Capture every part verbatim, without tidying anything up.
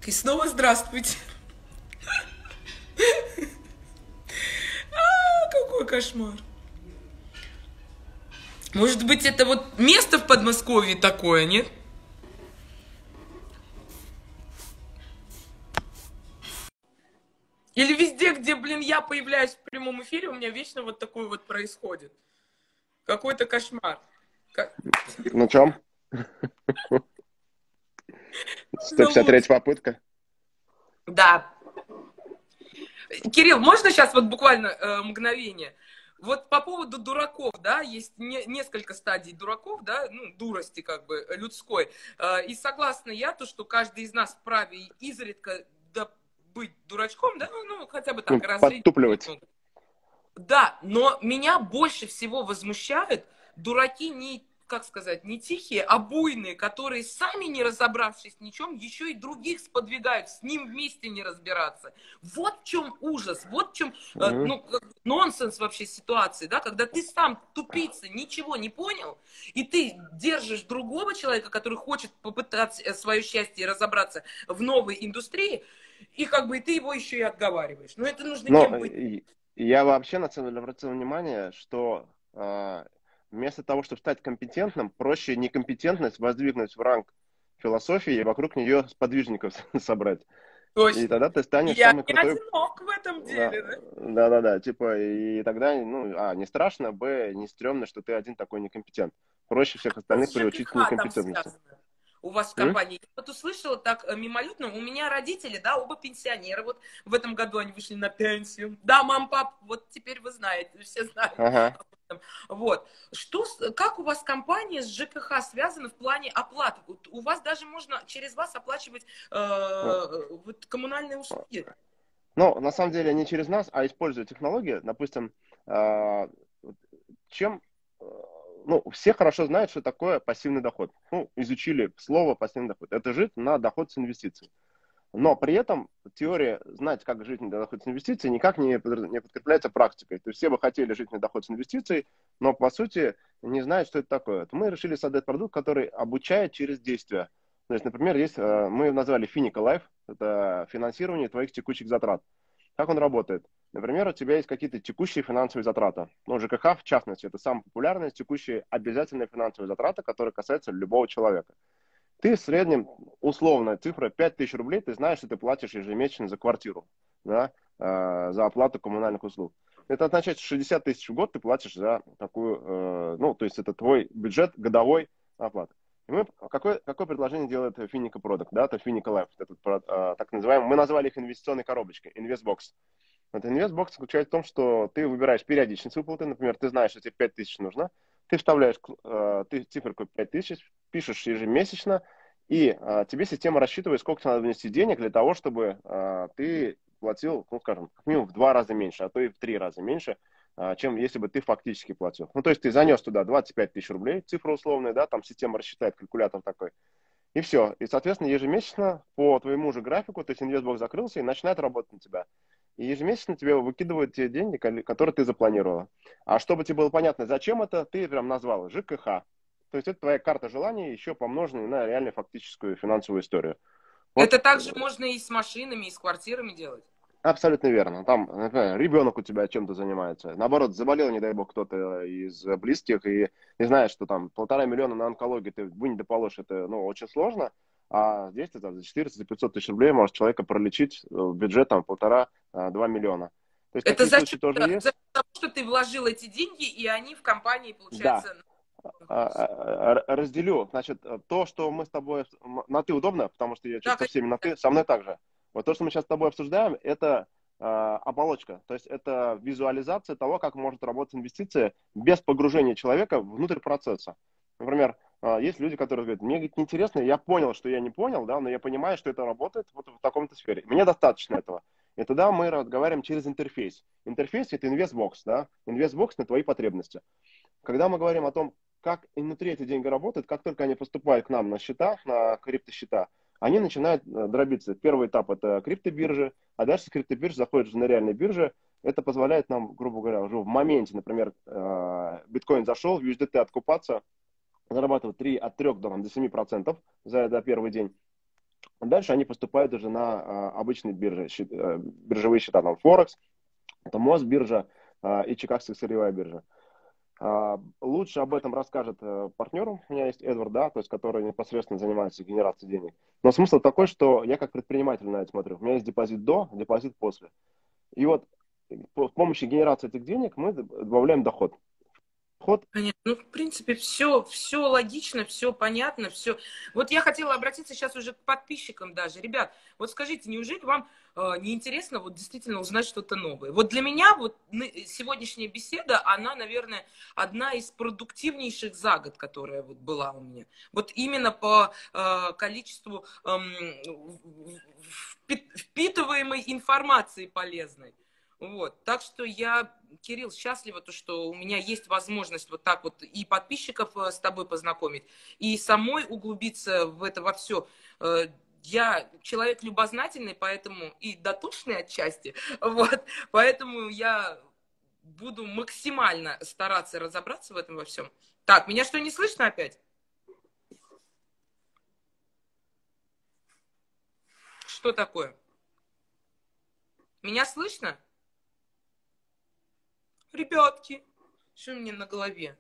И снова здравствуйте. Какой кошмар. Может быть, это вот место в Подмосковье такое, нет? Или везде, где, блин, я появляюсь в прямом эфире, у меня вечно вот такое вот происходит. Какой-то кошмар. Как... На чем? сто пятьдесят третья попытка. Да. Кирилл, можно сейчас вот буквально э, мгновение? Вот по поводу дураков, да, есть не, несколько стадий дураков, да, ну, дурости как бы людской. Э, и согласна я, то, что каждый из нас вправе изредка да, быть дурачком, да, ну, ну хотя бы так, Ну, разлить. подтупливать. Да, но меня больше всего возмущают дураки не, как сказать, не тихие, а буйные, которые сами не разобравшись ни в чем, еще и других сподвигают, с ним вместе не разбираться. Вот в чем ужас, вот в чем э, Мгм. ну, нонсенс вообще ситуации, да, когда ты сам тупица, ничего не понял, и ты держишь другого человека, который хочет попытаться свое счастье и разобраться в новой индустрии, и как бы и ты его еще и отговариваешь. Но это нужно Но кем быть? э, я вообще на самом деле обратил внимание, что э, вместо того, чтобы стать компетентным, проще некомпетентность воздвигнуть в ранг философии и вокруг нее сподвижников собрать. И Точно. тогда ты И станешь я самый не крутой. одинок в этом деле, да? Да, да, да, типа, и тогда, ну, а, не страшно, б, не стрёмно, что ты один такой некомпетент. Проще всех Что остальных с приучить к ЖКХ там некомпетентности. связано у вас в М? компании? Я вот услышала так э, мимолетно, у меня родители, да, оба пенсионеры, вот в этом году они вышли на пенсию. Да, мам, пап, вот теперь вы знаете, все знают Ага. об этом. Вот. Что, с- как у вас компания с ЖКХ связана в плане оплаты? Вот у вас даже можно через вас оплачивать Ну, э, вот коммунальные услуги. ну, на самом деле не через нас, а используя технологии. Допустим, а, вот чем, э, ну, все хорошо знают, что такое пассивный доход. Ну, изучили слово пассивный доход. Это жить на доход с инвестиций. Но при этом теория знать, как жить на доход с инвестиций, никак не, подр- не подкрепляется практикой. То есть все бы хотели жить на доход с инвестиций, но по сути не знают, что это такое. Вот мы решили создать продукт, который обучает через действия. То есть, например, есть, э, мы назвали Finica Life, это финансирование твоих текущих затрат. Как он работает? Например, у тебя есть какие-то текущие финансовые затраты. Ну, ЖКХ, в частности, это самая популярная текущая обязательная финансовая затрата, которая касается любого человека. Ты в среднем, условная цифра, пять тысяч рублей, ты знаешь, что ты платишь ежемесячно за квартиру, да, э, за оплату коммунальных услуг. Это означает, что шестьдесят тысяч в год ты платишь за такую, э, ну, то есть это твой бюджет годовой оплаты. И мы, какое, какое предложение делает Finica Product, да, это Finica Life, этот, э, так называемый, мы назвали их инвестиционной коробочкой, InvestBox. Вот InvestBox заключается в том, что ты выбираешь периодичность выплаты, например, ты знаешь, что тебе пять тысяч нужно, ты вставляешь э, ты циферку пять тысяч, пишешь ежемесячно, и э, тебе система рассчитывает, сколько тебе надо внести денег для того, чтобы э, ты платил, ну, скажем, как минимум в два раза меньше, а то и в три раза меньше, э, чем если бы ты фактически платил. Ну, то есть ты занес туда двадцать пять тысяч рублей, цифра условная, да, там система рассчитает, калькулятор такой, и все. И, соответственно, ежемесячно по твоему же графику, то есть инвестбок закрылся и начинает работать на тебя. И ежемесячно тебе выкидывают те деньги, которые ты запланировала. А чтобы тебе было понятно, зачем это, ты прям назвал ЖКХ. То есть это твоя карта желаний, еще помноженная на реально фактическую финансовую историю. Вот Это также можно и с машинами, и с квартирами делать. абсолютно верно. Там, например, ребенок у тебя чем-то занимается. Наоборот, заболел, не дай бог, кто-то из близких, и не знаешь, что там полтора миллиона на онкологию ты вынь да положь, это, ну, очень сложно. А здесь ты там за четыреста пятьсот тысяч рублей можешь человека пролечить, э, бюджет там полтора-два миллиона. То есть Это такие за случаи счет, тоже за есть. счет того, что ты вложил эти деньги, и они в компании, Да. получается, А, находятся. а, а, разделю. Значит, то, что мы с тобой... На «ты» удобно, потому что я Да, что-то со конечно. всеми на «ты», со мной также. Вот то, что мы сейчас с тобой обсуждаем, это а, оболочка. То есть это визуализация того, как может работать инвестиция без погружения человека внутрь процесса. Например, а, есть люди, которые говорят, мне, говорит, неинтересно, я понял, что я не понял, да, но я понимаю, что это работает вот в таком-то сфере. Мне достаточно этого. И тогда мы разговариваем через интерфейс. Интерфейс — это инвестбокс, да, инвестбокс на твои потребности. Когда мы говорим о том, как внутри эти деньги работают, как только они поступают к нам на счета, на криптосчета, они начинают э, дробиться. Первый этап — это криптобиржи, а дальше с криптобирж заходят уже на реальные биржи. Это позволяет нам, грубо говоря, уже в моменте, например, э, биткоин зашел, в ю эс ди ти откупаться, зарабатывать три, от трёх до, до семи процентов за, за первый день. Дальше они поступают уже на а, обычные биржи, щи- э, биржевые счета, там Форекс, это Мосбиржа а, и Чикагская сырьевая биржа. А, Лучше об этом расскажет э, партнер, у меня есть Эдвард, да, то есть, который непосредственно занимается генерацией денег. Но смысл такой, что я как предприниматель на это смотрю. У меня есть депозит до, депозит после. И вот по- с помощью генерации этих денег мы добавляем доход. Доход. Понятно. Ну, в принципе, все, все логично, все понятно, все. Вот я хотела обратиться сейчас уже к подписчикам даже. Ребят, вот скажите, неужели вам э, не интересно вот действительно узнать что-то новое? Вот для меня вот сегодняшняя беседа, она, наверное, одна из продуктивнейших за год, которая вот была у меня. Вот именно по э, количеству э, впитываемой информации полезной. Вот. Так что я, Кирилл, счастлива, то, что у меня есть возможность вот так вот и подписчиков с тобой познакомить, и самой углубиться в это во все. Я человек любознательный, поэтому и дотошный отчасти, вот, поэтому я буду максимально стараться разобраться в этом во всем. Так, меня что, не слышно опять? Что такое? Меня слышно? Ребятки, что мне на голове?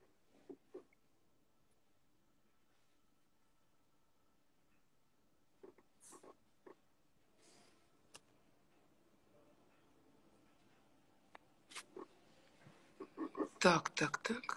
Так, так, так.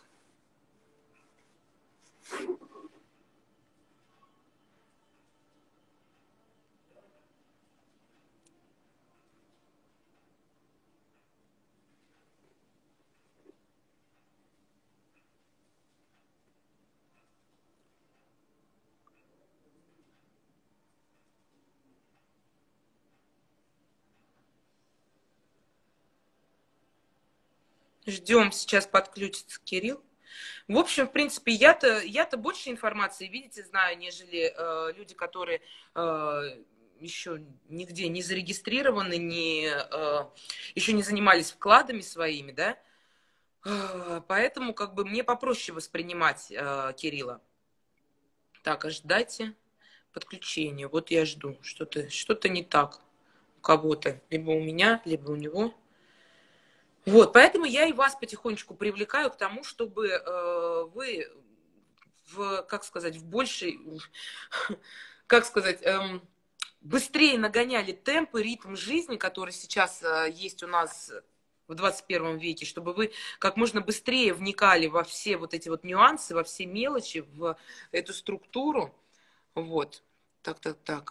Ждем, сейчас подключится Кирилл. В общем, в принципе, я-то я-то больше информации, видите, знаю, нежели э, люди, которые э, еще нигде не зарегистрированы, не, э, еще не занимались вкладами своими, да. Э, поэтому как бы мне попроще воспринимать э, Кирилла. Так, ожидайте подключения. Вот я жду. Что-то что-то не так у кого-то. Либо у меня, либо у него. Вот, поэтому я и вас потихонечку привлекаю к тому, чтобы э, вы в, как сказать, в большей, как сказать, эм, быстрее нагоняли темпы, ритм жизни, который сейчас э, есть у нас в двадцать первом веке, чтобы вы как можно быстрее вникали во все вот эти вот нюансы, во все мелочи, в эту структуру. Вот. Так, так, так.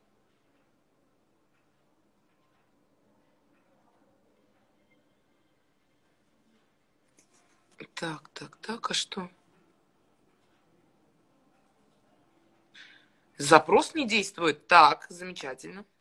Так, так, так, а что? Запрос не действует? Так, замечательно.